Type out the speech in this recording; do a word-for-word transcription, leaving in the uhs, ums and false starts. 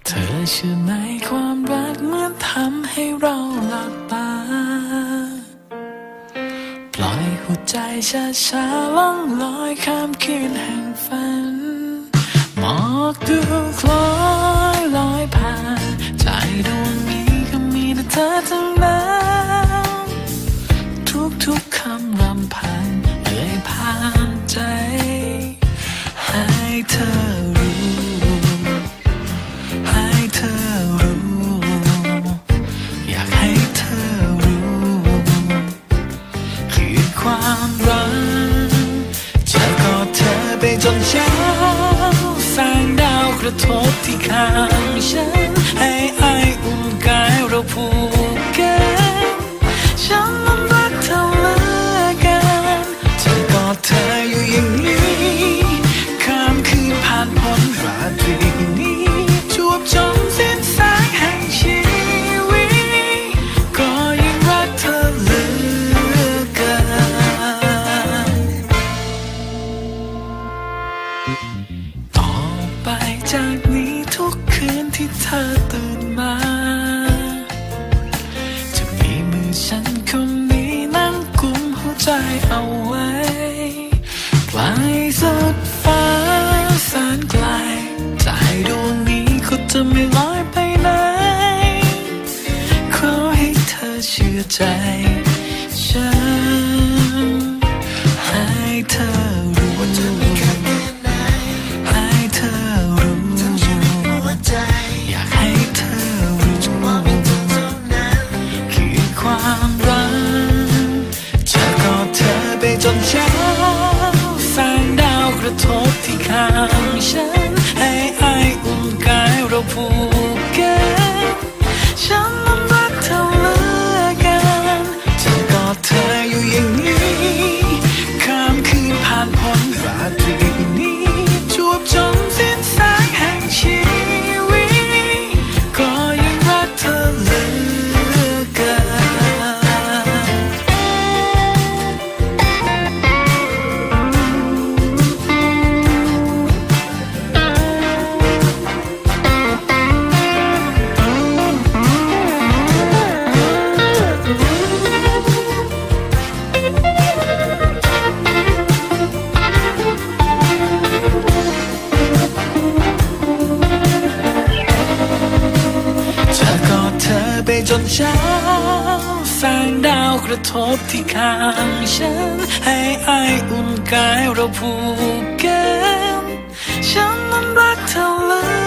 เธอเชื่อไหมความรักเหมือนทำให้เราหลับตาปล่อยหัวใจช้าๆล่องลอยข้ามคืนแห่งฝันหมอกดูคล้อยลอยผ่านใจดวงนี้ก็มีแต่เธอทั้งนั้นทุกๆคำรำพันเอ่ยผ่านใจให้เธอรู้ให้เธอรู้อยากให้เธอรู้คือความรักจะกอดเธอไปจนเช้าแสงดาวกระทบที่ข้างฉันให้ไออุ่นกายเราผูกกันฉันนั้นรักเธอเหลือเกินจะกอดเธออยู่อย่างนี้ข้ามคืนผ่านพ้นราตรีนี้จวบจนสิ้นแสงแห่งชีวิตก็ยังรักเธอเหลือเกินต่อไปจากนี้ทุกคืนที่เธอตื่นมาจะมีมือฉันคนนี้นั่งกุมหัวใจเอาไว้ไกลสุดฟ้าแสนไกลใจดวงนี้ก็จะไม่ลอยไปไหนขอให้เธอเชื่อใจฉันให้เธอรู้ให้เธอรู้อยากให้เธอรู้คือความรักจะกอดเธอไปจนเช้าแสงดาวกระทบที่ข้างฉันให้ไออุ่นกายเราผูกกันฉันนั้นรักเธอเหลือเกินจะกอดเธออยู่อย่างนี้ข้ามคืนผ่านพ้นราตรีนี้จวบจนสิ้นแสงแห่งชีวิตก็ยังรักเธอเหลือเกินจะกอดเธอไปจนเช้าแสงดาวกระทบที่ข้างฉันให้ไออุ่นกายเราผูกกันฉันนั้นรักเธอเหลือ